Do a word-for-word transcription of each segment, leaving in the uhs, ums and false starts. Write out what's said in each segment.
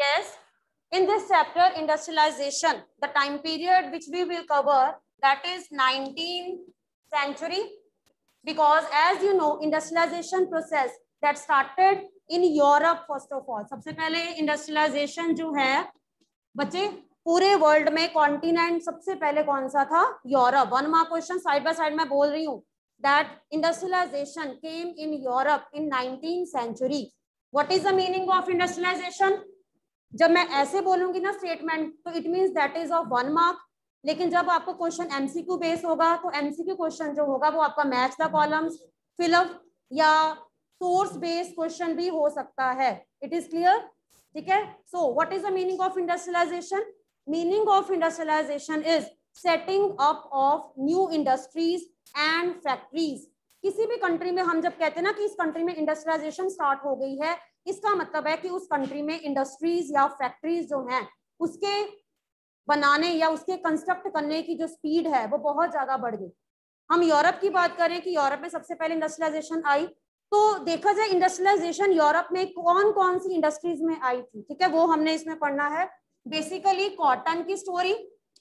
Yes. In this chapter, industrialization, the time period which we will cover, that is nineteenth century, because as you know, industrialization process that started in Europe first of all. सबसे पहले industrialization जो है बच्चे पूरे world में continent सबसे पहले कौन सा था? Europe. One mark question side by side मैं बोल रही हूँ. That industrialisation came in Europe in nineteen century. What is the meaning of industrialisation? जब मैं ऐसे बोलूंगी ना स्टेटमेंट, तो it means that is of one mark. लेकिन जब आपको क्वेश्चन एमसीक्यू बेस होगा तो एमसीक्यू क्वेश्चन जो होगा वो आपका मैच द कॉलम्स, फिलअप या सोर्स बेस्ड क्वेश्चन भी हो सकता है. It is clear? ठीक है. So what is the meaning of industrialisation? Meaning of industrialisation is setting up of new industries and factories. किसी भी कंट्री में हम जब कहते हैं ना कि इस कंट्री में इंडस्ट्रियलाइजेशन स्टार्ट हो गई है, इसका मतलब है कि उस कंट्री में इंडस्ट्रीज या फैक्ट्रीज जो हैं उसके बनाने या उसके कंस्ट्रक्ट करने की जो स्पीड है वो बहुत ज्यादा बढ़ गई. हम यूरोप की बात करें कि यूरोप में सबसे पहले इंडस्ट्रियलाइजेशन आई, तो देखा जाए इंडस्ट्रियलाइजेशन यूरोप में कौन कौन सी इंडस्ट्रीज में आई थी. ठीक है, वो हमने इसमें पढ़ना है. बेसिकली कॉटन की स्टोरी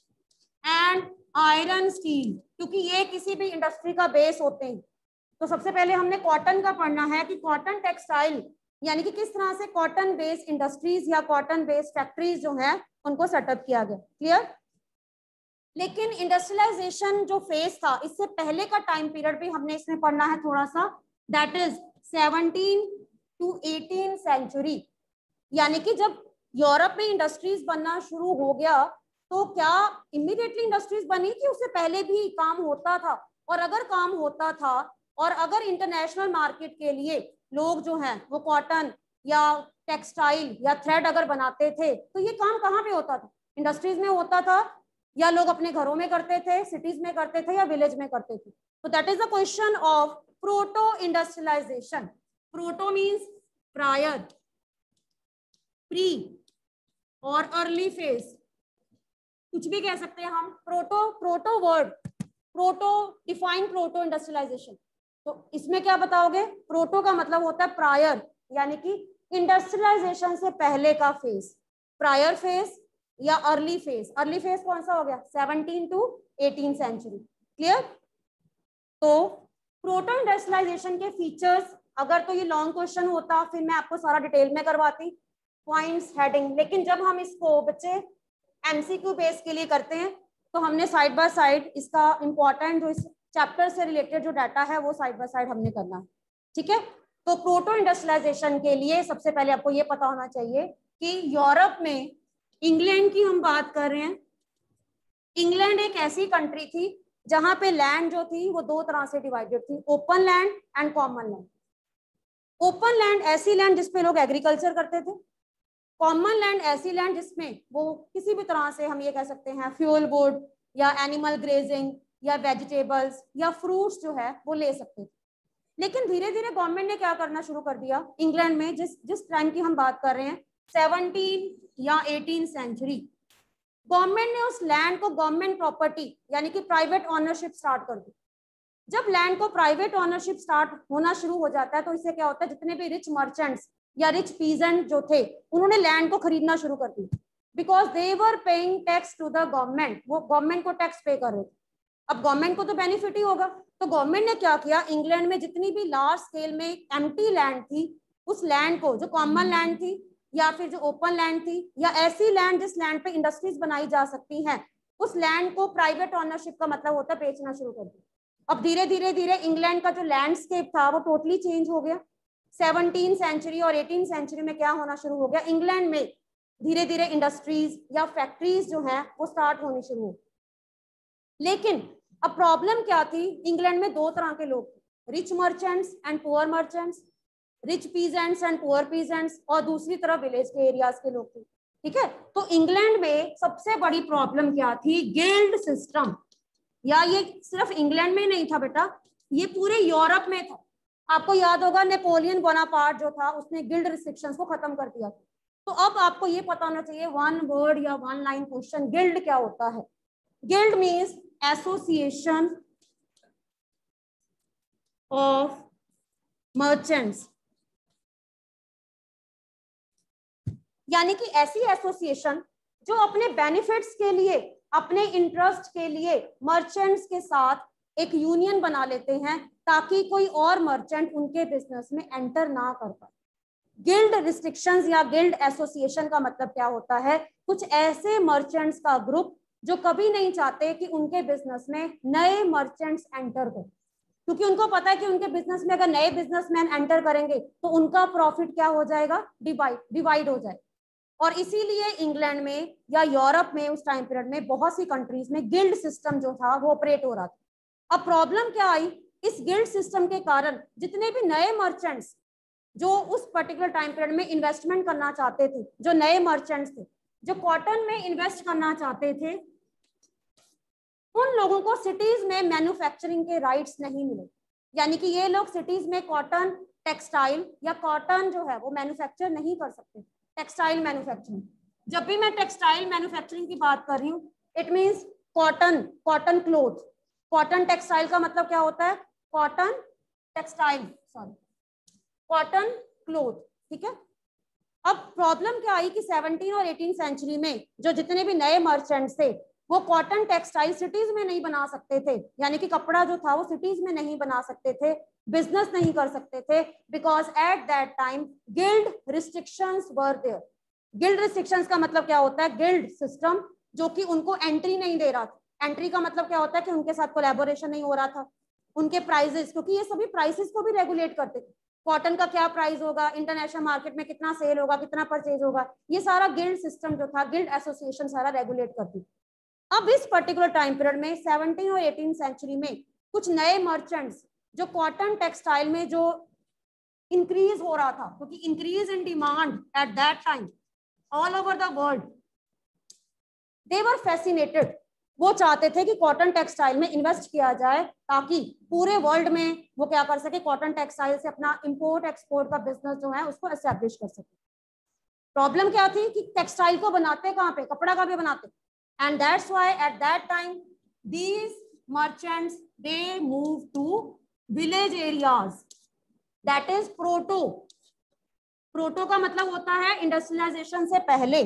एंड आयरन स्टील, क्योंकि ये किसी भी इंडस्ट्री का बेस होते हैं. तो सबसे पहले हमने कॉटन का पढ़ना है कि कॉटन टेक्सटाइल यानी कि किस तरह से कॉटन बेस्ड इंडस्ट्रीज या कॉटन बेस्ड फैक्ट्रीज जो है उनको सेटअप किया गया. क्लियर? लेकिन इंडस्ट्रियलाइजेशन जो फेज था इससे पहले का टाइम पीरियड भी हमने इसमें पढ़ना है थोड़ा सा. That is seventeen to eighteen century. यानी कि जब यूरोप में इंडस्ट्रीज बनना शुरू हो गया तो क्या इमीडिएटली इंडस्ट्रीज बनी थी? उससे पहले भी काम होता था. और अगर काम होता था और अगर इंटरनेशनल मार्केट के लिए लोग जो हैं वो कॉटन या टेक्सटाइल या थ्रेड अगर बनाते थे तो ये काम कहाँ पे होता था? इंडस्ट्रीज में होता था, या लोग अपने घरों में करते थे, सिटीज में करते थे, या विलेज में करते थे. तो that is the question of proto industrialisation. Proto means prior, pre और अर्ली फेज, कुछ भी कह सकते हैं हम. Proto, proto word, proto define proto industrialisation. तो इसमें क्या बताओगे? प्रोटो का मतलब होता है प्रायर, यानी कि इंडस्ट्रियलाइजेशन से पहले का फेज. प्रायर फेज या अर्ली फेज. अर्ली फेज कौन सा हो गया? Seventeen to eighteen century. Clear? तो प्रोटो इंडस्ट्रियलाइजेशन के फीचर्स, अगर तो ये लॉन्ग क्वेश्चन होता फिर मैं आपको सारा डिटेल में करवाती, पॉइंट्स, हेडिंग. लेकिन जब हम इसको बच्चे एमसीक्यू बेस के लिए करते हैं तो हमने साइड बाय साइड इसका इंपॉर्टेंट जो इस चैप्टर से रिलेटेड जो डाटा है वो साइड बाय साइड हमने करना है. ठीक है. तो प्रोटो इंडस्ट्रियलाइजेशन के लिए सबसे पहले आपको ये पता होना चाहिए कि यूरोप में, इंग्लैंड की हम बात कर रहे हैं, इंग्लैंड एक ऐसी कंट्री थी जहां पे लैंड जो थी वो दो तरह से डिवाइडेड थी, open land and common land. Open land ऐसी लैंड जिसपे लोग एग्रीकल्चर करते थे. कॉमन लैंड ऐसी लैंड जिसमें वो किसी भी तरह से हम ये कह सकते हैं फ्यूल वुड या एनिमल ग्रेजिंग या वेजिटेबल्स या फ्रूट्स जो है वो ले सकते थे. लेकिन धीरे धीरे गवर्नमेंट ने क्या करना शुरू कर दिया इंग्लैंड में, जिस जिस टाइम की हम बात कर रहे हैं सेवनटीन या एटीन सेंचुरी, गवर्नमेंट ने उस लैंड को गवर्नमेंट प्रॉपर्टी यानी कि प्राइवेट ऑनरशिप स्टार्ट कर दी. जब लैंड को प्राइवेट ऑनरशिप स्टार्ट होना शुरू हो जाता है तो इससे क्या होता है, जितने भी रिच मर्चेंट्स या रिच पीजेंट जो थे उन्होंने लैंड को खरीदना शुरू कर दिया, because they were paying tax to the government. वो गवर्नमेंट को टैक्स पे कर रहे थे. अब गवर्नमेंट को तो बेनिफिट ही होगा. तो गवर्नमेंट ने क्या किया, इंग्लैंड में जितनी भी लार्ज स्केल में एम्प्टी लैंड थी उस लैंड को, जो कॉमन लैंड थी या फिर जो ओपन लैंड थी या ऐसी लैंड जिस लैंड पे इंडस्ट्रीज बनाई जा सकती हैं, उस लैंड को प्राइवेट ऑनरशिप का मतलब होता है बेचना शुरू कर दिया. अब धीरे धीरे धीरे इंग्लैंड का जो लैंडस्केप था वो टोटली चेंज हो गया. सेवनटीन सेंचुरी और एटीन सेंचुरी में क्या होना शुरू हो गया, इंग्लैंड में धीरे धीरे इंडस्ट्रीज या फैक्ट्रीज जो हैं वो स्टार्ट होनी शुरू हो. लेकिन अब प्रॉब्लम क्या थी, इंग्लैंड में दो तरह के लोग थे, rich merchants and poor merchants, rich peasants and poor peasants, और दूसरी तरफ विलेज के एरियाज के लोग थे. ठीक है. तो इंग्लैंड में सबसे बड़ी प्रॉब्लम क्या थी, गिल्ड सिस्टम. या ये सिर्फ इंग्लैंड में नहीं था बेटा, ये पूरे यूरोप में था. आपको याद होगा नेपोलियन बोनापार्ट जो था उसने गिल्ड रिस्ट्रिक्शंस को खत्म कर दिया था. तो अब आपको ये पता होना चाहिए वन वर्ड या वन लाइन क्वेश्चन, गिल्ड क्या होता है. Guild means association of merchants यानी कि ऐसी एसोसिएशन जो अपने बेनिफिट्स के लिए, अपने इंटरेस्ट के लिए मर्चेंट्स के साथ एक यूनियन बना लेते हैं ताकि कोई और मर्चेंट उनके बिजनेस में एंटर ना कर पाए। गिल्ड रिस्ट्रिक्शंस या गिल्ड एसोसिएशन का मतलब क्या होता है? कुछ ऐसे मर्चेंट्स का ग्रुप जो कभी नहीं चाहते कि उनके बिजनेस में नए मर्चेंट्स एंटर करें, क्योंकि उनको पता है कि उनके बिजनेस में अगर नए बिजनेसमैन एंटर करेंगे तो उनका प्रॉफिट क्या हो जाएगा? डिवाइड डिवाइड हो जाएगा। और इसीलिए इंग्लैंड में या यूरोप में उस टाइम पीरियड में बहुत सी कंट्रीज में गिल्ड सिस्टम जो था वो ऑपरेट हो रहा था। अब प्रॉब्लम क्या आई? इस गिल्ड सिस्टम के कारण जितने भी नए मर्चेंट्स जो उस पर्टिकुलर टाइम पीरियड में इन्वेस्टमेंट करना चाहते थे, जो नए मर्चेंट्स थे जो कॉटन में इन्वेस्ट करना चाहते थे, उन लोगों को सिटीज में मैन्युफैक्चरिंग के राइट्स नहीं मिले। यानी कि ये लोग सिटीज में कॉटन टेक्सटाइल या कॉटन जो है वो मैन्युफैक्चर नहीं कर सकते। टेक्सटाइल मैन्युफैक्चरिंग, जब भी मैं टेक्सटाइल मैन्युफैक्चरिंग की बात कर रही हूँ, it means cotton, cotton cloth. Cotton textile का मतलब क्या होता है? Cotton textile, sorry cotton cloth, ठीक है। अब प्रॉब्लम क्या आई कि सेवनटीन और एटीन सेंचुरी में जो जितने भी नए मर्चेंट्स थे वो कॉटन टेक्सटाइल सिटीज में नहीं बना सकते थे, यानी कि कपड़ा जो था वो सिटीज में नहीं बना सकते थे, बिजनेस नहीं कर सकते थे, because at that time guild restrictions were there. Guild restrictions का मतलब क्या होता है? गिल्ड सिस्टम जो कि उनको एंट्री नहीं दे रहा था। एंट्री का मतलब क्या होता है कि उनके साथ कोलैबोरेशन नहीं हो रहा था। उनके प्राइसेस, क्योंकि ये सभी प्राइसेस को भी रेगुलेट करते थे, कॉटन का क्या प्राइस होगा, इंटरनेशनल मार्केट में कितना सेल होगा, कितना परचेज होगा, ये सारा गिल्ड सिस्टम जो था, गिल्ड एसोसिएशन सारा रेगुलेट करती। अब इस पर्टिकुलर टाइम पीरियड में सेवनटीन और एटीन सेंचुरी में कुछ नए मर्चेंट्स जो कॉटन टेक्सटाइल में जो इंक्रीज हो रहा था, क्योंकि increase in demand at that time all over the world, they were fascinated. वो चाहते थे कि कॉटन टेक्सटाइल में इन्वेस्ट किया जाए ताकि पूरे वर्ल्ड में वो क्या कर सके, कॉटन टेक्सटाइल से अपना इंपोर्ट एक्सपोर्ट का बिजनेस जो है उसको एस्टैब्लिश कर सके। प्रॉब्लम क्या थी कि टेक्सटाइल को बनाते कहाँ पे? कपड़ा का भी बनाते, and that's why at that time these merchants they move to village areas, that is proto. Proto का मतलब होता है इंडस्ट्रियलाइजेशन से पहले।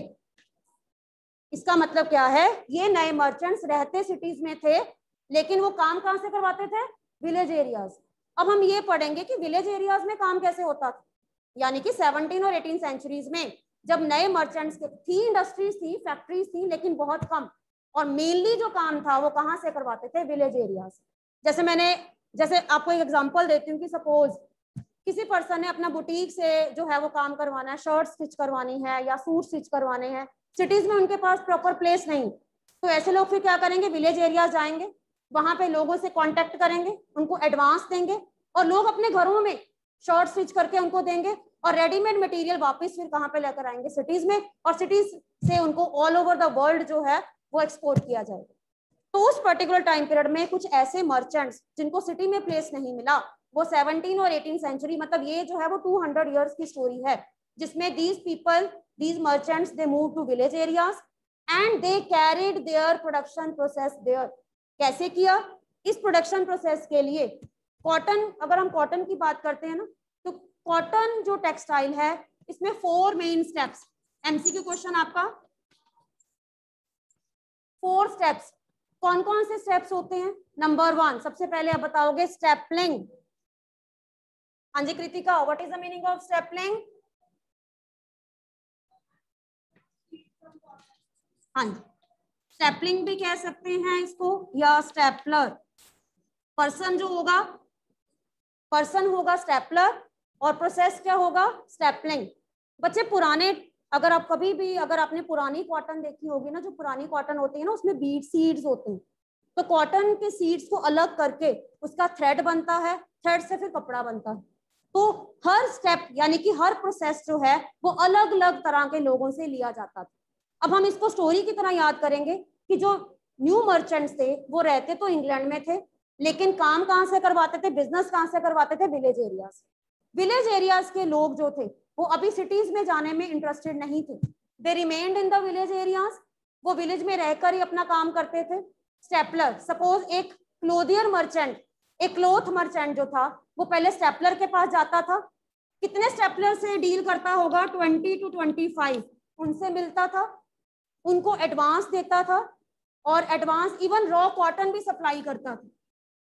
इसका मतलब क्या है? ये नए मर्चेंट्स रहते सिटीज में थे, लेकिन वो काम कहां से करवाते थे? Village areas. अब हम ये पढ़ेंगे कि विलेज एरियाज में काम कैसे होता था। यानी कि सेवनटीन और एटीन सेंचुरीज में जब नए मर्चेंट्स के थी, इंडस्ट्रीज थी, फैक्ट्रीज थी, लेकिन बहुत कम, और मेनली जो काम था वो कहाँ से करवाते थे? Village areas. जैसे मैंने जैसे आपको एक एग्जांपल देती हूँ कि सपोज किसी पर्सन ने अपना बुटीक से जो है वो काम करवाना है, शर्ट स्टिच करवानी है या सूट स्टिच करवाने हैं, सिटीज में उनके पास प्रॉपर प्लेस नहीं, तो ऐसे लोग फिर क्या करेंगे? विलेज एरियाज जाएंगे, वहां पे लोगों से कांटेक्ट करेंगे, उनको एडवांस देंगे और लोग अपने घरों में शर्ट स्टिच करके उनको देंगे और रेडीमेड मटेरियल वापस फिर कहाँ पे लेकर आएंगे? सिटीज में, और सिटीज से उनको ऑल ओवर द वर्ल्ड जो है वो एक्सपोर्ट किया जाएगा। तो उस पर्टिकुलर टाइम पीरियड में कुछ ऐसे मर्चेंट्स जिनको सिटी में प्लेस नहीं मिला, वो सेवनटीन और एटीन सेंचुरी, मतलब ये जो है वो टू हंड्रेड ईयर्स की स्टोरी है, जिसमें these people, these merchants, they moved to village areas and they carried their production process there. कैसे किया? इस प्रोडक्शन प्रोसेस के लिए कॉटन, अगर हम कॉटन की बात करते हैं ना, तो कॉटन जो टेक्सटाइल है इसमें four main steps, MCQ question आपका, फोर स्टेप्स। कौन कौन से स्टेप्स होते हैं? नंबर वन, सबसे पहले आप बताओगे स्टेपलिंग। हाँ जी Kritika, what is the meaning of stapling? हाँ जी, स्टेपलिंग भी कह सकते हैं इसको, या स्टेपलर। पर्सन जो होगा, पर्सन होगा स्टेपलर, और प्रोसेस क्या होगा? स्टेपलिंग। बच्चे पुराने, अगर आप कभी भी, अगर आपने पुरानी कॉटन देखी होगी ना, जो पुरानी कॉटन होती है ना उसमें बीड सीड्स होते हैं, तो कॉटन के सीड्स को अलग करके उसका थ्रेड बनता है, थ्रेड से फिर कपड़ा बनता है। तो हर स्टेप यानी कि हर प्रोसेस जो है वो अलग अलग तरह के लोगों से लिया जाता था। अब हम इसको स्टोरी की तरह याद करेंगे कि जो न्यू मर्चेंट्स थे वो रहते तो इंग्लैंड में थे, लेकिन काम कहाँ से करवाते थे? बिजनेस कहाँ से करवाते थे? Village areas. विलेज एरियाज के लोग जो थे वो अभी सिटीज में जाने में इंटरेस्टेड नहीं थे, they remained in the village areas, वो विलेज में रहकर ही अपना काम करते थे। स्टेपलर, सपोज एक क्लोथियर मर्चेंट, एक क्लोथ मर्चेंट जो था वो पहले स्टेपलर के पास जाता था, कितने स्टेपलर से डील करता होगा? ट्वेंटी टू ट्वेंटी फाइव, उनसे मिलता था, उनको एडवांस देता था और एडवांस इवन रॉ कॉटन भी सप्लाई करता था।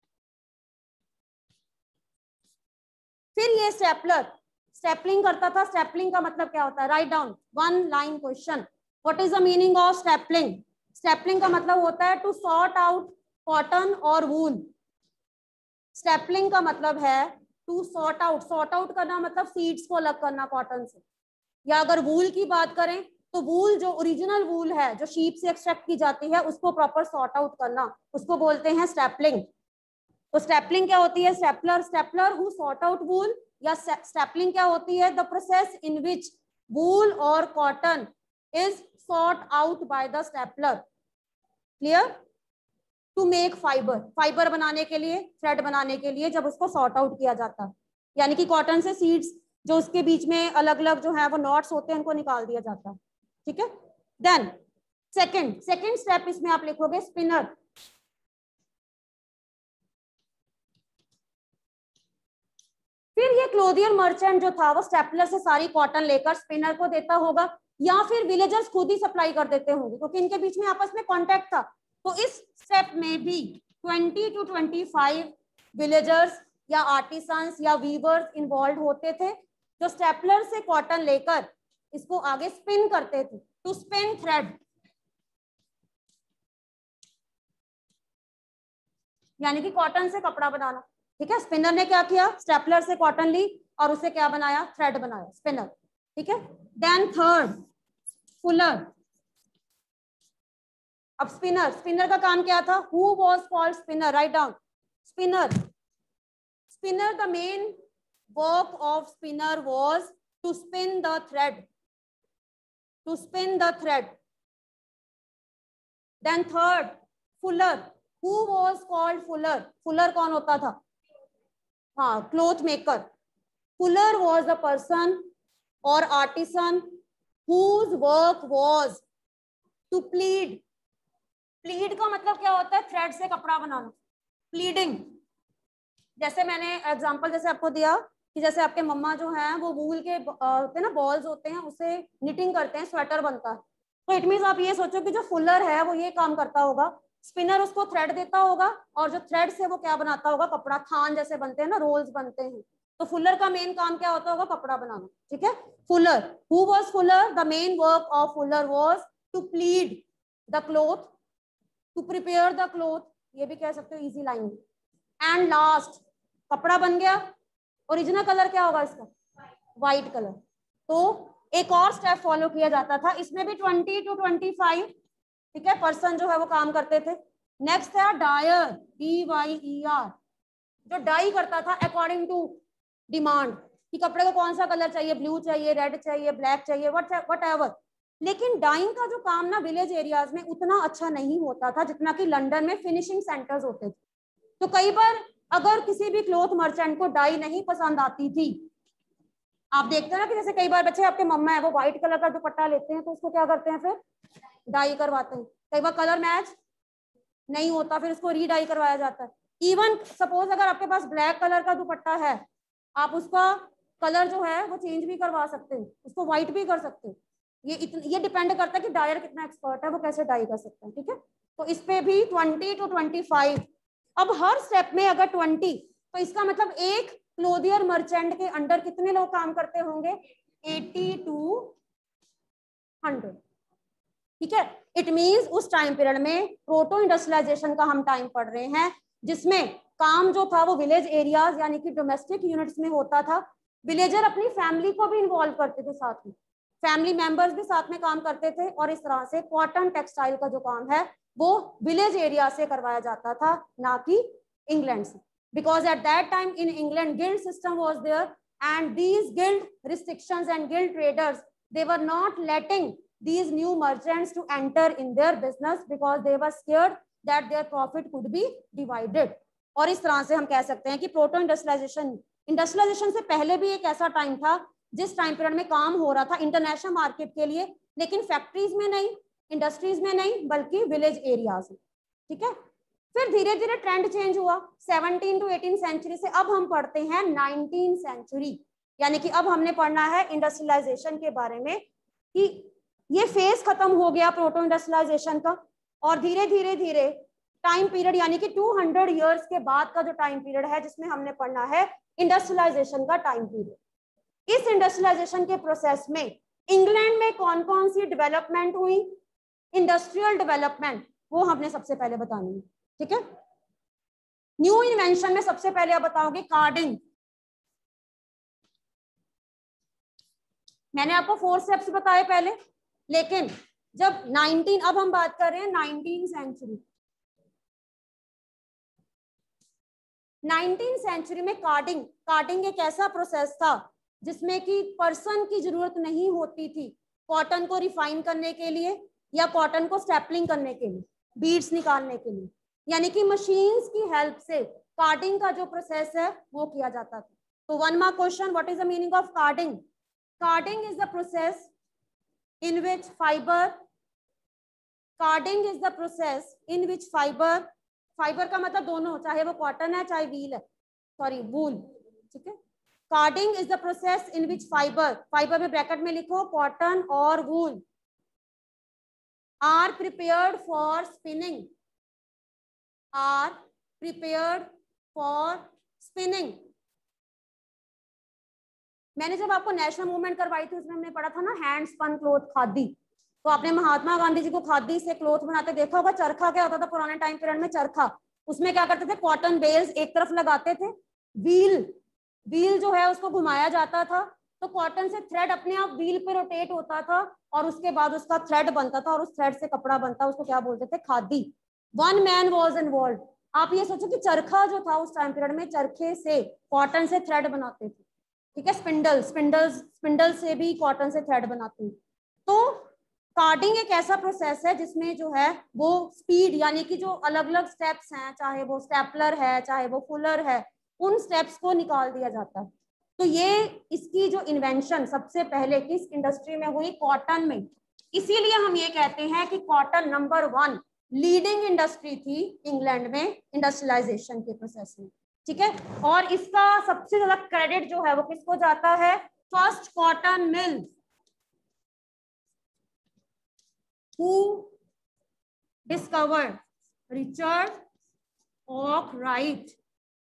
फिर ये स्टेपलर स्टेपलिंग करता था। स्टेपलिंग का मतलब क्या होता है? Write down one line question, what is the meaning of stapling? Stapling का मतलब होता है टू सॉर्ट आउट कॉटन और वूल। स्टेपलिंग का मतलब है to sort out, sort out करना मतलब सीड्स को अलग करना कॉटन से। या अगर वूल की बात करें तो वूल जो ओरिजिनल वूल है जो शीप से एक्सट्रैक्ट की जाती है उसको प्रॉपर सॉर्ट आउट करना, उसको बोलते हैं स्टेपलिंग। तो स्टेपलिंग क्या होती है? Stapler stapler who sort out wool. या स्टेपलिंग क्या होती है? The process in which wool और cotton is sort out by the stapler. Clear? To make fibre, fibre बनाने के लिए, थ्रेड बनाने के लिए जब उसको सॉर्ट आउट किया जाता है, यानी कि कॉटन से सीड्स जो उसके बीच में अलग अलग जो है वो नॉट्स होते हैं उनको निकाल दिया जाता है। ठीक है। देन सेकंड सेकंड स्टेप इसमें आप लिखोगे स्पिनर। फिर ये क्लोथियर मर्चेंट जो था वो स्टेपलर से सारी कॉटन लेकर स्पिनर को देता होगा, या फिर विलेजर्स खुद ही सप्लाई कर देते होंगे क्योंकि इनके बीच में आपस में कॉन्टेक्ट था। तो इस स्टेप में भी twenty to twenty five villagers या आर्टिसंस या वीवर्स इन्वॉल्व होते थे जो स्टेपलर से कॉटन लेकर इसको आगे स्पिन करते थे। टू स्पिन थ्रेड, यानी कि कॉटन से कपड़ा बनाना। ठीक है। स्पिनर ने क्या किया? स्टेपलर से कॉटन ली और उसे क्या बनाया? थ्रेड बनाया, स्पिनर। ठीक है। Then third fuller. अब स्पिनर स्पिनर का काम क्या था? Who was called spinner? Write down spinner. Spinner the main work of spinner was to spin the thread, to spin the thread. Then third fuller. Who was called fuller? Fuller कौन होता था? हाँ, cloth maker. Fuller was the person और artisan whose work was to pleat। Pleat का मतलब क्या होता है? थ्रेड से कपड़ा बनाना, प्लीडिंग। जैसे मैंने एग्जांपल जैसे आपको दिया कि जैसे आपके मम्मा जो हैं वो वूल के होते हैं ना, बॉल्स होते हैं, उसे निटिंग करते हैं, स्वेटर बनता है। तो इट मीन्स आप ये सोचो कि जो फुलर है वो ये काम करता होगा, स्पिनर उसको थ्रेड देता होगा और जो थ्रेड से वो क्या बनाता होगा? कपड़ा। थान जैसे बनते हैं ना, रोल्स बनते हैं। तो फुलर का मेन काम क्या होता होगा? कपड़ा बनाना। ठीक है। Fuller, who was fuller? The main work of fuller was to pleat the cloth, to prepare the cloth, ये भी कह सकते हो इजी लाइन। एंड लास्ट कपड़ा बन गया, ओरिजिनल कलर क्या होगा इसका? White colour. तो एक और स्टेप फॉलो किया जाता था, इसमें भी ट्वेंटी टू ट्वेंटी फाइव ठीक है पर्सन जो है वो काम करते थे। नेक्स्ट है dyer, D Y E R, जो डाई करता था अकॉर्डिंग टू डिमांड कि कपड़े को कौन सा कलर चाहिए, ब्लू चाहिए, रेड चाहिए, ब्लैक चाहिए, वट एवर। लेकिन डाइंग का जो काम ना विलेज एरियाज में उतना अच्छा नहीं होता था जितना कि लंदन में फिनिशिंग सेंटर्स होते थे। तो कई बार अगर किसी भी क्लॉथ मर्चेंट को डाई नहीं पसंद आती थी, आप देखते हैं ना कि जैसे कई बार बच्चे, आपके मम्मा है वो व्हाइट कलर का दुपट्टा लेते हैं तो उसको क्या करते हैं? फिर डाई करवाते हैं। कई बार कलर मैच नहीं होता, फिर उसको रीडाई करवाया जाता है। इवन सपोज अगर आपके पास ब्लैक कलर का दुपट्टा है, आप उसका कलर जो है वो चेंज भी करवा सकते हैं, उसको व्हाइट भी कर सकते हैं। ये इतन, ये डिपेंड करता है कि डायर कितना एक्सपर्ट है, वो कैसे डाई कर सकते हैं। ठीक है। तो इस पे भी ट्वेंटी टू ट्वेंटी फाइव। अब हर स्टेप में अगर ट्वेंटी, तो इसका मतलब एक क्लोथियर मर्चेंट के अंडर कितने लोग काम करते होंगे? Eighty to hundred. ठीक है। इट मींस उस टाइम पीरियड में प्रोटो इंडस्ट्रियलाइजेशन का हम टाइम पढ़ रहे हैं, जिसमें काम जो था वो विलेज एरियाज यानी कि डोमेस्टिक यूनिट्स में होता था। विलेजर अपनी फैमिली को भी इन्वॉल्व करते थे, साथ में फैमिली मेंबर्स भी साथ में काम करते थे, और इस तरह से कॉटन टेक्सटाइल का जो काम है वो विलेज एरिया से करवाया जाता था, ना कि इंग्लैंड से। Because at that time in England guild system was there, and these guild restrictions and guild traders, they were not letting these new merchants to enter in their business because they were scared that their profit could be divided। और इस तरह से हम कह सकते हैं कि proto industrialisation industrialisation से पहले भी एक ऐसा टाइम था जिस टाइम पीरियड में काम हो रहा था इंटरनेशनल मार्केट के लिए, लेकिन फैक्ट्रीज में नहीं, इंडस्ट्रीज में नहीं, बल्कि विलेज एरियाज में। ठीक है। फिर धीरे धीरे ट्रेंड चेंज हुआ सेवनटीन टू एटीन सेंचुरी से। अब हम पढ़ते हैं नाइनटीन सेंचुरी, यानी कि अब हमने पढ़ना है इंडस्ट्रियलाइजेशन के बारे में कि ये फेज खत्म हो गया प्रोटो इंडस्ट्रियलाइजेशन का, और धीरे धीरे धीरे टाइम पीरियड यानी कि टू हंड्रेड इयर्स के बाद का जो टाइम पीरियड है जिसमें हमने पढ़ना है इंडस्ट्रियलाइजेशन का टाइम पीरियड। इस इंडस्ट्रियलाइजेशन के प्रोसेस में इंग्लैंड में कौन कौन सी डेवलपमेंट हुई, इंडस्ट्रियल डेवलपमेंट, वो हमने सबसे पहले बतानी है। ठीक है, न्यू इन्वेंशन में सबसे पहले आप बताओगे कार्डिंग। मैंने आपको फोर स्टेप्स बताए पहले, लेकिन जब नाइनटीन, अब हम बात कर रहे हैं नाइनटीन सेंचुरी, नाइनटीन सेंचुरी में कार्डिंग, कार्डिंग एक ऐसा प्रोसेस था जिसमें कि पर्सन की जरूरत नहीं होती थी कॉटन को रिफाइन करने के लिए या कॉटन को स्टेपलिंग करने के लिए, बीड्स निकालने के लिए, यानी कि मशीन्स की हेल्प से कार्डिंग का जो प्रोसेस है वो किया जाता था। तो one mark question, what is the meaning of carding? Carding is the process in which fibre, carding is the process in which fibre, fibre का मतलब दोनों, चाहे वो कॉटन है चाहे व्हील है, सॉरी वूल, ठीक है। Carding is the process in which fibre, fibre में ब्रैकेट में लिखो कॉटन और wool, are prepared for spinning, are prepared for spinning. मैंने जब आपको नेशनल मूवमेंट करवाई थी उसमें हमने पढ़ा था ना हैंड स्पन क्लोथ, खादी, तो आपने महात्मा गांधी जी को खादी से क्लोथ बनाते देखा होगा। चरखा क्या होता था पुराने टाइम पीरियड में? चरखा, उसमें क्या करते थे, कॉटन बेल्स एक तरफ लगाते थे, व्हील, व्हील जो है उसको घुमाया जाता था, तो कॉटन से थ्रेड अपने आप व्हील पे रोटेट होता था और उसके बाद उसका थ्रेड बनता था और उस थ्रेड से कपड़ा बनता, उसको क्या बोलते थे? Khadi. One man was involve. आप ये सोचो कि चरखा जो था उस टाइम पीरियड में, चरखे से कॉटन से थ्रेड बनाते थे, ठीक है। स्पिंडल, स्पिंडल स्पिंडल से भी कॉटन से थ्रेड बनाते हैं। तो कार्डिंग एक ऐसा प्रोसेस है जिसमें जो है वो स्पीड, यानी कि जो अलग अलग स्टेप्स हैं, चाहे वो स्टेपलर है चाहे वो फुलर है, उन स्टेप्स को निकाल दिया जाता है। तो ये इसकी जो इन्वेंशन सबसे पहले किस इंडस्ट्री में हुई? कॉटन में। इसीलिए हम ये कहते हैं कि cotton number one leading industry थी इंग्लैंड में इंडस्ट्रियलाइजेशन के प्रोसेस में, ठीक है। और इसका सबसे ज्यादा क्रेडिट जो है वो किसको जाता है? First cotton mill, who discovered, Richard Arkwright,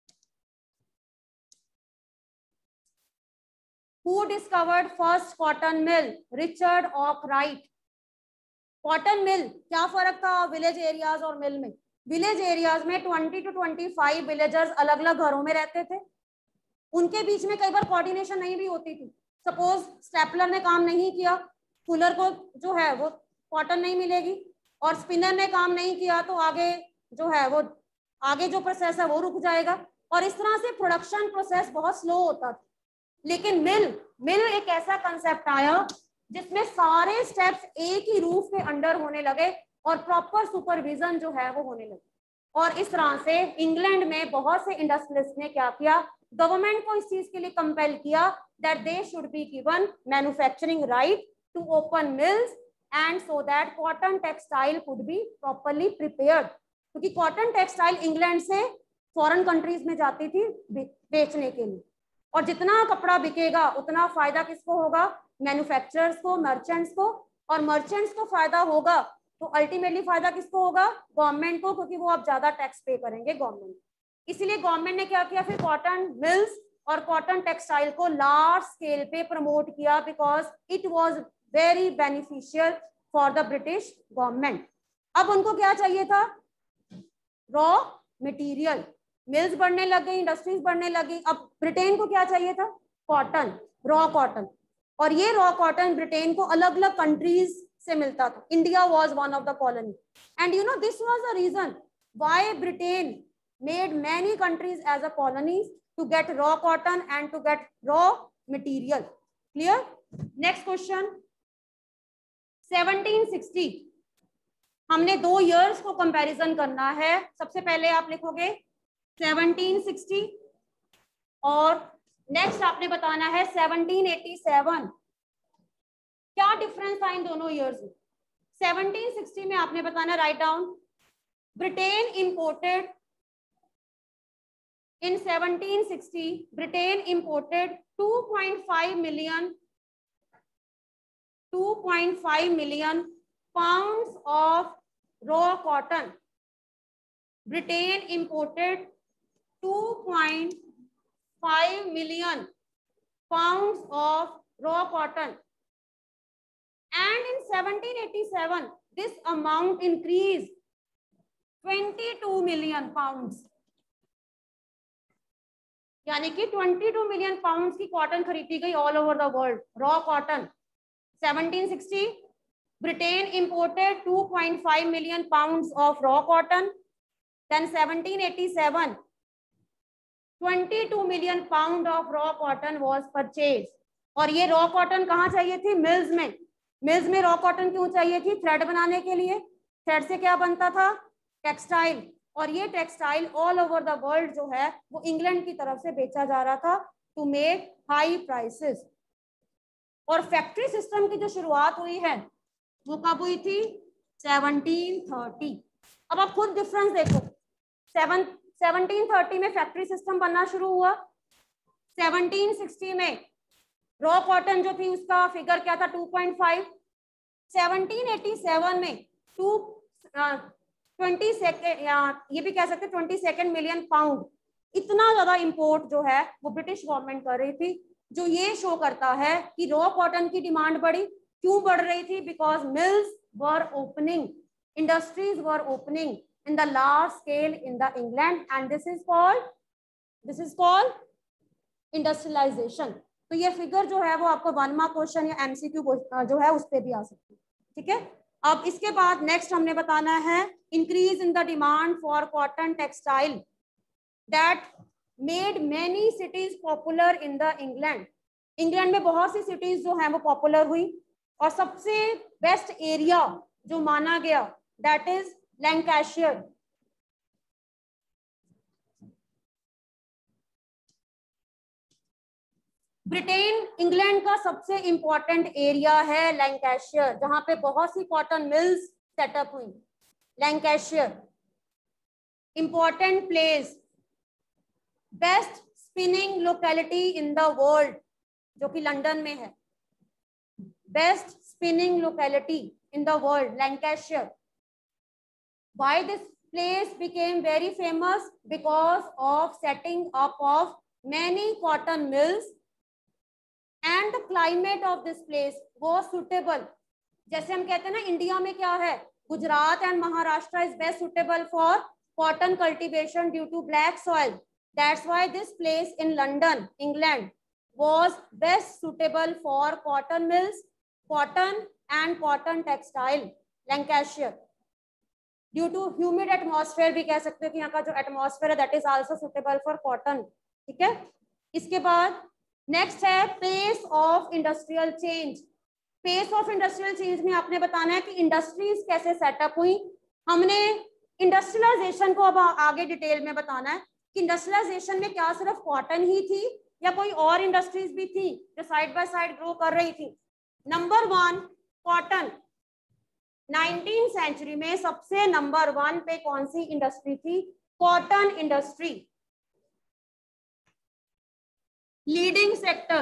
who discovered first cotton mill? Richard Arkwright। Cotton mill, क्या फर्क था विलेज एरियाज और मिल में? विलेज एरियाज में twenty to twenty five villagers अलग अलग घरों में रहते थे, उनके बीच में कई बार कोऑर्डिनेशन नहीं भी होती थी। सपोज स्टेपलर ने काम नहीं किया, फुलर को जो है वो कॉटन नहीं मिलेगी, और स्पिनर ने काम नहीं किया तो आगे जो है वो आगे जो प्रोसेस है वो रुक जाएगा, और इस तरह से प्रोडक्शन प्रोसेस बहुत स्लो होता था। लेकिन मिल, मिल एक ऐसा कंसेप्ट आया जिसमें सारे स्टेप्स एक ही रूफ के अंडर होने लगे और प्रॉपर सुपरविजन जो है वो होने लगे, और इस तरह से इंग्लैंड में बहुत से इंडस्ट्रियलिस्ट ने क्या किया, गवर्नमेंट को इस चीज के लिए कंपेल किया that they should be given manufacturing right to open mills and so that cotton textile could be properly prepared. क्योंकि कॉटन टेक्सटाइल इंग्लैंड से फॉरेन कंट्रीज में जाती थी बेचने के लिए, और जितना कपड़ा बिकेगा उतना फायदा किसको होगा? मैन्युफैक्चरर्स को, मर्चेंट्स को, और मर्चेंट्स को फायदा होगा तो अल्टीमेटली फायदा किसको होगा? गवर्नमेंट को, क्योंकि वो अब ज्यादा टैक्स पे करेंगे गवर्नमेंट। इसलिए गवर्नमेंट ने क्या किया फिर? कॉटन मिल्स और कॉटन टेक्सटाइल को लार्ज स्केल पे प्रमोट किया, because it was very beneficial for the British government. अब उनको क्या चाहिए था? Raw material. मिल्स बढ़ने लग गई, इंडस्ट्रीज बढ़ने लगी, अब ब्रिटेन को क्या चाहिए था? Cotton, raw cotton. और ये रॉ कॉटन ब्रिटेन को अलग अलग कंट्रीज से मिलता था। India was one of the colony, and you know this was the reason why Britain made many countries as a colonies to get raw cotton and to get raw material. Clear? Next question, seventeen sixty. हमने दो years को comparison करना है। सबसे पहले आप लिखोगे seventeen sixty और नेक्स्ट आपने बताना है सेवनटीन एटी सेवन। क्या डिफरेंस था इन दोनों इयर्स में? सेवनटीन सिक्सटी में आपने बताना, write down, Britain imported in seventeen sixty Britain imported two point five million two two point five million pounds of raw cotton. Britain imported two point five million pounds of raw cotton, and in seventeen eighty-seven this amount increased twenty-two million pounds. यानी कि बाईस million pounds की cotton खरीदी गई all over the world, raw cotton. Seventeen sixty Britain imported two point five million pounds of raw cotton. Then seventeen eighty seven twenty-two million pound of raw cotton was purchased. और ये raw cotton कहाँ चाहिए थी? Mills में. Mills में raw cotton क्यों चाहिए थी? थ्रेड बनाने के लिए. थ्रेड से क्या बनता था? टेक्सटाइल. और ये textile all over the world जो है वो इंग्लैंड की तरफ से बेचा जा रहा था टू मेक हाई प्राइसेस. और फैक्ट्री सिस्टम की जो शुरुआत हुई है वो कब हुई थी? Seventeen thirty. अब आप खुद डिफरेंस देखो. सेवन सेवनटीन थर्टी में फैक्ट्री सिस्टम बनना शुरू हुआ. सेवनटीन सिक्सटी में रॉ कॉटन जो थी उसका फिगर क्या था? Two point five. Seventeen eighty seven में टू ट्वेंटी सेकेंड या ये भी कह सकते हैं ट्वेंटी सेकेंड मिलियन पाउंड. इतना ज्यादा इंपोर्ट जो है वो ब्रिटिश गवर्नमेंट कर रही थी, जो ये शो करता है कि रॉ कॉटन की डिमांड बढ़ी. क्यों बढ़ रही थी? Because mills were opening, industries were opening in the large scale in the England, and this is called this is called industrialization. तो ये फिगर जो है वो आपको वन मार्क क्वेश्चन या एमसीक्यू जो है उस पे भी आ सकती है. ठीक है. अब इसके बाद नेक्स्ट हमने बताना है increase in the demand for cotton textile that made many cities popular in the England. England में बहुत सी सिटीज जो है वो पॉपुलर हुई और सबसे बेस्ट एरिया जो माना गया that is Lancashire. Britain England का सबसे इंपॉर्टेंट एरिया है लैंकाशायर, जहां पे बहुत सी कॉटन मिल्स सेटअप हुई. Lancashire important place, best spinning locality in the world जो कि लंदन में है. Best spinning locality in the world Lancashire. Why this place became very famous? Because of setting up of many cotton mills and the climate of this place was suitable. जैसे हम कहते हैं ना India में क्या है, Gujarat and Maharashtra is best suitable for cotton cultivation due to black soil. That's why this place in London, England was best suitable for cotton mills, cotton and cotton textile. Lancashire. Due to humid atmosphere भी कह सकते हो कि यहाँ का जो atmosphere है that is also suitable for cotton. ठीक है. इसके बाद नेक्स्ट है pace of industrial change. Pace of industrial change में आपने बताना है कि इंडस्ट्रीज कैसे सेटअप हुई. हमने इंडस्ट्रियलाइजेशन को अब आगे डिटेल में बताना है कि इंडस्ट्रियलाइजेशन में क्या सिर्फ कॉटन ही थी या कोई और इंडस्ट्रीज भी थी जो साइड बाय साइड ग्रो कर रही थी. Number one cotton. Nineteen century में सबसे नंबर वन पे कौन सी इंडस्ट्री थी? Cotton industry. Leading sector.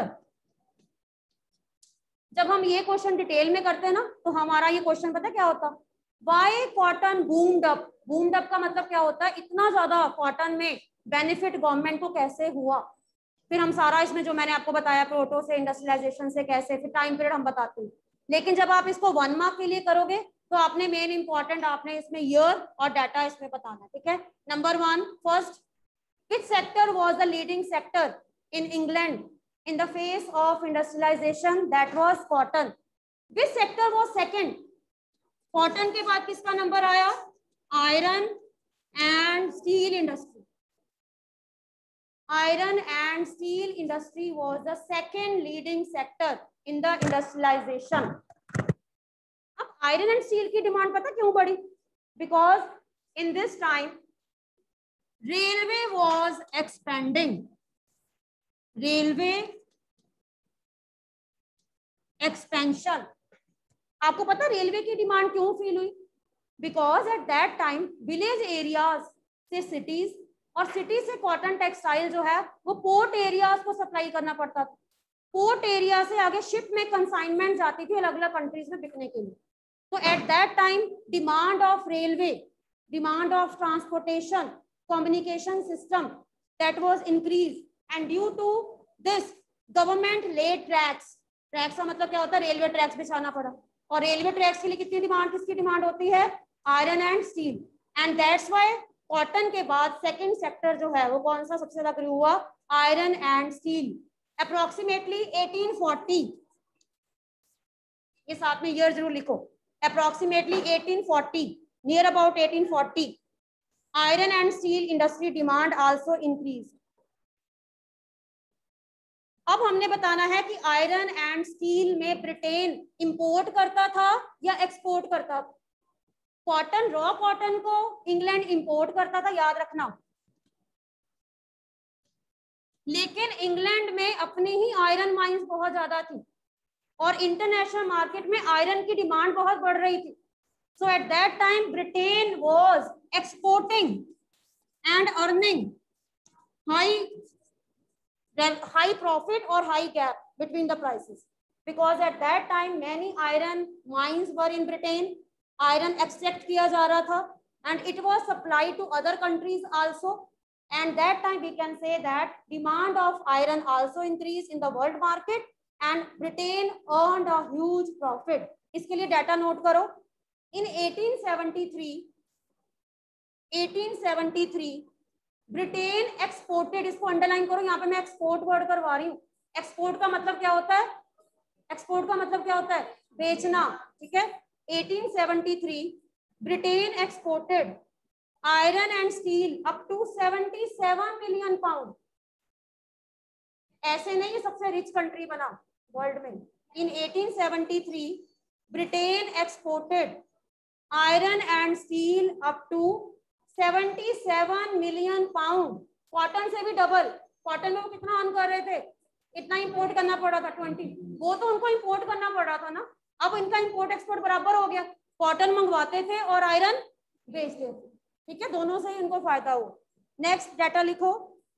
जब हम ये क्वेश्चन डिटेल में करते हैं ना तो हमारा ये क्वेश्चन पता क्या होता? Why cotton boomed up. Boomed up का मतलब क्या होता है? इतना ज्यादा कॉटन में बेनिफिट गवर्नमेंट को कैसे हुआ. फिर हम सारा इसमें जो मैंने आपको बताया प्रोटो से इंडस्ट्रियलाइजेशन से कैसे, फिर टाइम पीरियड हम बताते हैं. लेकिन जब आप इसको वन मार्क के लिए करोगे तो आपने मेन इंपॉर्टेंट आपने इसमें ईयर और डाटा इसमें बताना. ठीक है. Number one first, which sector was the leading sector in England in the face of industrialization? That was cotton. Which sector was second? Cotton के बाद किसका नंबर आया? Iron and steel industry. Iron and steel industry was the second leading sector in the industrialization. अब iron and steel की demand पता क्यों बढ़ी? Because in this time railway was expanding. Railway expansion. आपको पता रेलवे की demand क्यों feel हुई? Because at that time village areas से सिटीज और सिटी से कॉटन टेक्सटाइल जो है वो पोर्ट एरियाज को सप्लाई करना पड़ता था. पोर्ट एरिया से आगे शिप में कंसाइनमेंट जाती थी अलग अलग कंट्रीज में बिकने के लिए. तो at that time demand of railway, demand of transportation, communication system that was increase, and due to this government laid tracks. Tracks का मतलब क्या होता है? रेलवे ट्रैक्स बिछाना पड़ा. और रेलवे ट्रैक्स के लिए कितनी डिमांड, किसकी डिमांड होती है? Iron and steel. And that's why cotton के बाद सेकंड सेक्टर जो है वो कौन सा सबसे ज्यादा ग्रो हुआ? Iron and steel. Approximately eighteen forty, ये साथ में ईयर जरूर लिखो, approximately eighteen forty, near about eighteen forty, iron and steel industry demand also increase. अब हमने बताना है कि आयरन एंड स्टील में ब्रिटेन इंपोर्ट करता था या एक्सपोर्ट करता था. कॉटन, रॉ कॉटन को इंग्लैंड इंपोर्ट करता था, याद रखना. लेकिन इंग्लैंड में अपनी ही आयरन माइंस बहुत ज्यादा थी और इंटरनेशनल मार्केट में आयरन की डिमांड बहुत बढ़ रही थी. So at that time Britain was exporting and earning high high profit or high gap between the prices, because at that time many iron mines were in Britain. Iron extract किया जा रहा था and it was supplied to other countries also, and that time we can say that demand of iron also increased in the world market and Britain earned a huge profit. इसके लिए data note करो. In eighteen seventy-three, eighteen seventy-three Britain exported, इसको underline करो, यहाँ पे मैं export word करवा रही हूँ. एक्सपोर्ट का मतलब क्या होता है? एक्सपोर्ट का मतलब क्या होता है? बेचना. ठीक है. eighteen seventy-three Britain exported iron and steel up to seventy-seven million pound. ऐसे नहीं ये सबसे रिच कंट्री बना वर्ल्ड में. In eighteen seventy-three Britain exported iron and steel up to seventy-seven million pound. Cotton से भी डबल. कॉटन में वो कितना अर्न कर रहे थे? इतना इंपोर्ट करना पड़ा था ट्वेंटी. वो तो उनको इंपोर्ट करना पड़ा था ना. अब इनका इंपोर्ट एक्सपोर्ट बराबर हो गया. कॉटन मंगवाते थे और आयरन बेचते थे. ठीक है, दोनों से ही इनको फायदा हुआ. नेक्स्ट डाटा लिखो.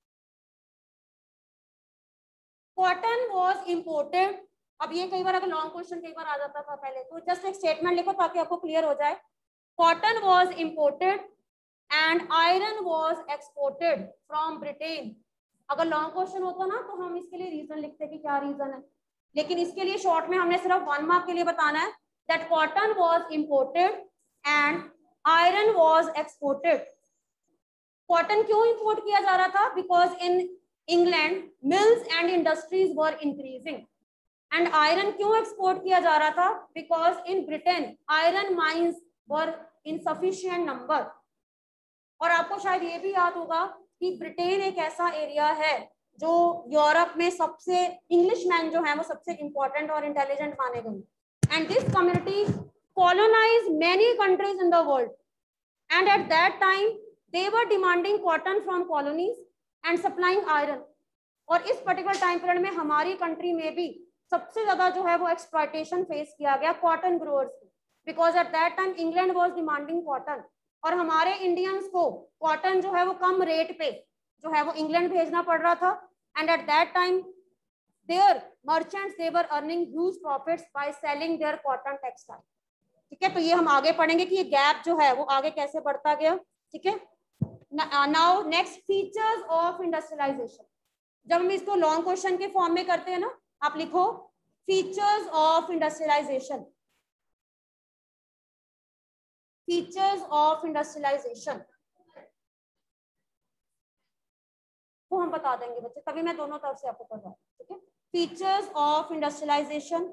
Cotton was imported. अब ये कई बार अगर लॉन्ग क्वेश्चन कई बार आ जाता था पहले, तो जस्ट एक स्टेटमेंट लिखो ताकि आपको क्लियर हो जाए. Cotton was imported and iron was exported from Britain. अगर लॉन्ग क्वेश्चन होता ना तो हम इसके लिए रीजन लिखते कि क्या रीजन है, लेकिन इसके लिए शॉर्ट में हमने सिर्फ वन मार्क के लिए बताना है that cotton was imported and iron was exported. Cotton क्यों इंपोर्ट किया जा रहा था? Because in England mills and industries were increasing. And iron क्यों एक्सपोर्ट किया जा रहा था? Because in Britain iron mines were in sufficient number. और आपको शायद ये भी याद होगा कि ब्रिटेन एक ऐसा एरिया है जो यूरोप में सबसे, इंग्लिशमैन जो है वो सबसे इंपॉर्टेंट और इंटेलिजेंट माने गए. And this community colonize many countries in the world and at that time they were demanding cotton from colonies and supplying iron. और इस पर्टिकुलर टाइम पीरियड में हमारी कंट्री में भी सबसे ज्यादा जो है वो एक्सप्लॉयटेशन फेस किया गया कॉटन ग्रोअर्स की, because at that time England was demanding cotton और हमारे इंडियंस को कॉटन जो है वो कम रेट पे जो है वो इंग्लैंड भेजना पड़ रहा था. And at that time their merchants they were earning huge profits by selling their cotton textile. ठीक है, तो ये हम आगे पढ़ेंगे कि ये गैप जो है वो आगे कैसे बढ़ता गया. ठीक है. Now next, features of industrialisation. जब हम इसको लॉन्ग क्वेश्चन के फॉर्म में करते हैं ना, आप लिखो features of industrialization. Features of industrialization वो हम बता देंगे बच्चे, तभी मैं दोनों तरफ से आपको पढ़ा. ठीक है. Features of industrialization.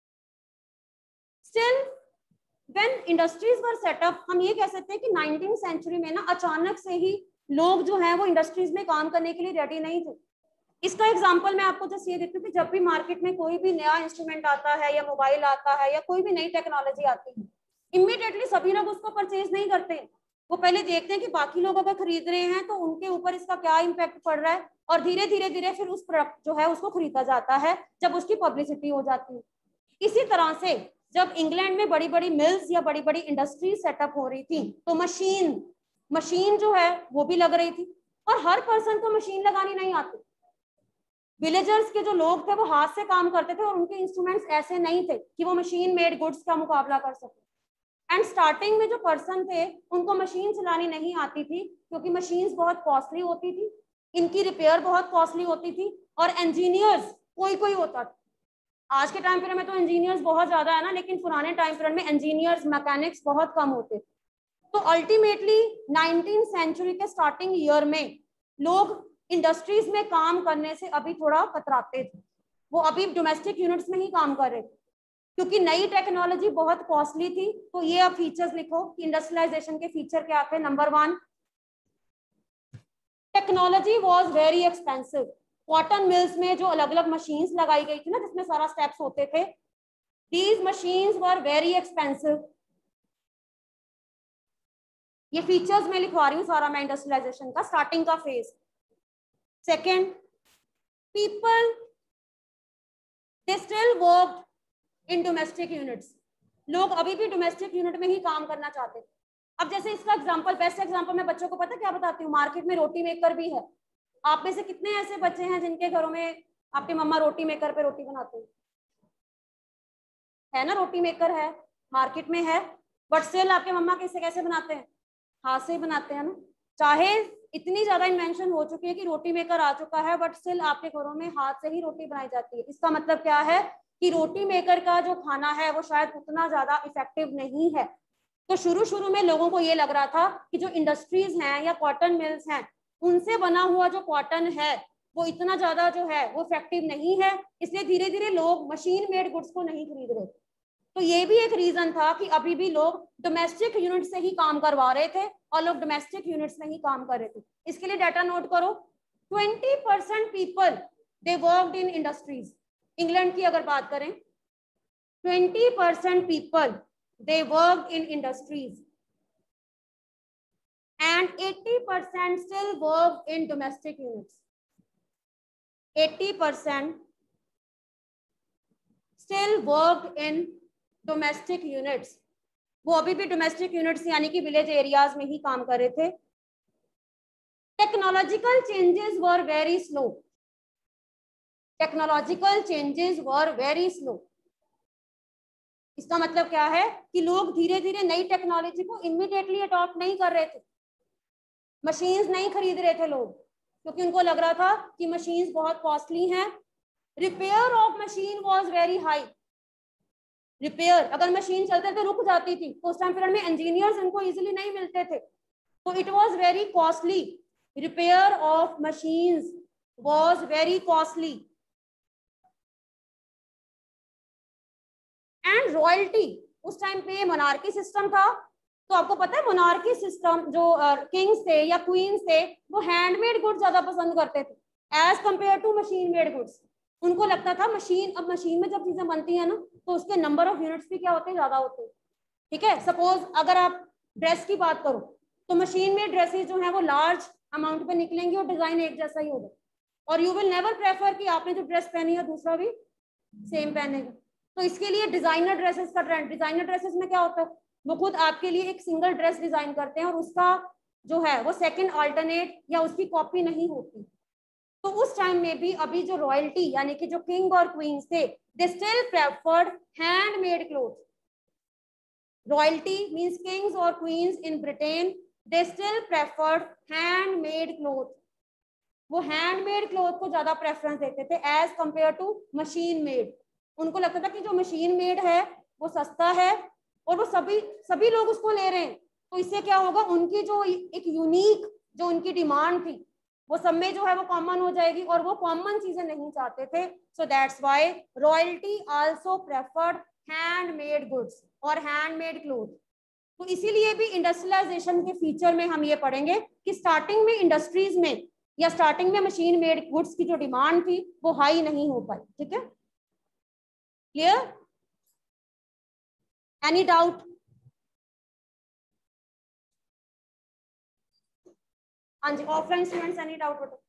Still when industries were set up, हम ये कह सकते हैं कि नाइनटीन सेंचुरी में ना अचानक से ही लोग जो हैं वो इंडस्ट्रीज में काम करने के लिए रेडी नहीं थे. इसका एग्जांपल मैं आपको जस्ट ये देती हूँ कि जब भी मार्केट में कोई भी नया इंस्ट्रूमेंट आता है या मोबाइल आता है या कोई भी नई टेक्नोलॉजी आती है, इमीडिएटली सभी लोग उसको परचेज नहीं करते. वो पहले देखते हैं कि बाकी लोग अगर खरीद रहे हैं तो उनके ऊपर इसका क्या इम्पैक्ट पड़ रहा है, और धीरे धीरे धीरे फिर उस प्रोडक्ट जो है उसको खरीदा जाता है जब उसकी पब्लिसिटी हो जाती है. इसी तरह से जब इंग्लैंड में बड़ी बड़ी मिल्स या बड़ी बड़ी इंडस्ट्रीज सेटअप हो रही थी तो मशीन मशीन जो है वो भी लग रही थी, और हर पर्सन को मशीन लगानी नहीं आती. विलेजर्स के जो लोग थे वो हाथ से काम करते थे और उनके इंस्ट्रूमेंट्स ऐसे नहीं थे कि वो मशीन मेड गुड्स का मुकाबला कर सके। एंड स्टार्टिंग में जो पर्सन थे उनको मशीन चलानी नहीं आती थी क्योंकि मशीन्स बहुत कॉस्टली होती थी, इनकी रिपेयर बहुत कॉस्टली होती थी, और इंजीनियर्स कोई कोई होता था। आज के टाइम पीरियड में तो इंजीनियर्स बहुत ज्यादा है ना, लेकिन पुराने टाइम पीरियड में इंजीनियर्स मैकेनिक्स बहुत कम होते। तो अल्टीमेटली नाइनटीन सेंचुरी के स्टार्टिंग ईयर में लोग इंडस्ट्रीज में काम करने से अभी थोड़ा कतराते थे, वो अभी डोमेस्टिक यूनिट्स में ही काम कर रहे थे क्योंकि नई टेक्नोलॉजी बहुत कॉस्टली थी। तो ये अब फीचर्स लिखो कि इंडस्ट्रियलाइजेशन के फीचर क्या थे। Number one, technology was very expensive. Cotton mills में जो अलग अलग मशीन्स लगाई गई थी ना जिसमें सारा स्टेप्स होते थे, these machines were very expensive. ये फीचर्स में लिखवा रही हूँ सारा मैं इंडस्ट्रियलाइजेशन का स्टार्टिंग का phase. Second, people they still worked in domestic units. लोग अभी भी डोमेस्टिक यूनिट में ही काम करना चाहते थे। अब जैसे इसका एग्जांपल, बेस्ट एग्जांपल मैं बच्चों को पता क्या बताती हूँ, मार्केट में रोटी मेकर भी है। आप में से कितने ऐसे बच्चे हैं जिनके घरों में आपके मम्मा रोटी मेकर पे रोटी बनाते हैं? है ना, रोटी मेकर है, मार्केट में है, बट स्टिल आपके मम्मा कैसे कैसे बनाते हैं? हाथ से ही बनाते हैं ना। चाहे इतनी ज्यादा इन्वेंशन हो चुकी है कि रोटी मेकर आ चुका है, बट स्टिल आपके घरों में हाथ से ही रोटी बनाई जाती है। इसका मतलब क्या है कि रोटी मेकर का जो खाना है वो शायद उतना ज्यादा इफेक्टिव नहीं है। तो शुरू शुरू में लोगों को ये लग रहा था कि जो इंडस्ट्रीज हैं या कॉटन मिल्स हैं उनसे बना हुआ जो कॉटन है वो इतना ज्यादा जो है वो इफेक्टिव नहीं है, इसलिए धीरे धीरे लोग मशीन मेड गुड्स को नहीं खरीद रहे। तो ये भी एक रीजन था कि अभी भी लोग डोमेस्टिक यूनिट से ही काम करवा रहे थे और लोग डोमेस्टिक यूनिट्स में ही काम कर रहे थे। इसके लिए डाटा नोट करो, twenty percent people they worked in industries. England की अगर बात करें, twenty percent people they worked in industries and eighty percent still worked in domestic units. eighty percent still worked in domestic units. वो अभी भी domestic units यानी कि village areas में ही काम कर रहे थे। Technological changes were very slow. Technological changes were very slow. इसका मतलब क्या है कि लोग धीरे धीरे नई टेक्नोलॉजी को इमीडिएटली अडॉप्ट नहीं कर रहे थे। मशीन्स नहीं खरीद रहे थे लोग क्योंकि उनको लग रहा था कि मशीन्स बहुत कॉस्टली हैं। Repair of machine was very high. Repair, अगर मशीन चलते थे रुक जाती थी तो उस टाइम पीरियड में इंजीनियर्स इनको इजीली नहीं मिलते थे, तो it was very costly. Repair of machines was very costly. And royalty, उस टाइम पे मोनार्की सिस्टम था, तो आपको पता है मोनार्की सिस्टम जो किंग्स थे या क्वींस थे वो हैंडमेड गुड्स ज्यादा पसंद करते थे as compare to machine made goods. उनको लगता था मशीन, अब मशीन में जब चीजें बनती है ना तो उसके नंबर ऑफ यूनिट्स भी क्या होते हैं, ज्यादा होते हैं। ठीक है, सपोज अगर आप ड्रेस की बात करो तो मशीन में ड्रेसेस जो है वो लार्ज अमाउंट पे निकलेंगी और डिजाइन एक जैसा ही होगा, और यू विल नेवर प्रेफर कि आपने जो ड्रेस पहनी है दूसरा भी सेम पहनेगा। तो इसके लिए डिजाइनर ड्रेसेस का ट्रेंड, डिजाइनर ड्रेसेस में क्या होता है वो खुद आपके लिए एक सिंगल ड्रेस डिजाइन करते हैं और उसका जो है वो सेकंड अल्टरनेट या उसकी कॉपी नहीं होती। तो उस टाइम में भी अभी जो रॉयल्टी यानी कि जो किंग और क्वींस थे they still preferred handmade cloth. Royalty means kings और queens in Britain, they still preferred handmade cloth. वो हैंडमेड क्लोथ को ज्यादा प्रेफरेंस देते थे as compare to machine made. उनको लगता था कि जो मशीन मेड है वो सस्ता है और वो सभी सभी लोग उसको ले रहे हैं, तो इससे क्या होगा, उनकी जो एक यूनिक जो उनकी डिमांड थी वो सब में जो है वो कॉमन हो जाएगी, और वो कॉमन चीजें नहीं चाहते थे। So that's why royalty also preferred handmade goods और हैंडमेड क्लोथ। तो इसीलिए भी इंडस्ट्रियलाइजेशन के फीचर में हम ये पढ़ेंगे कि स्टार्टिंग में इंडस्ट्रीज में या स्टार्टिंग में मशीन मेड गुड्स की जो डिमांड थी वो हाई नहीं हो पाई। ठीक है, क्लियर? Any doubt? हाँ जी, ऑफलाइन स्टूडेंट्स एनी डाउट बताओ।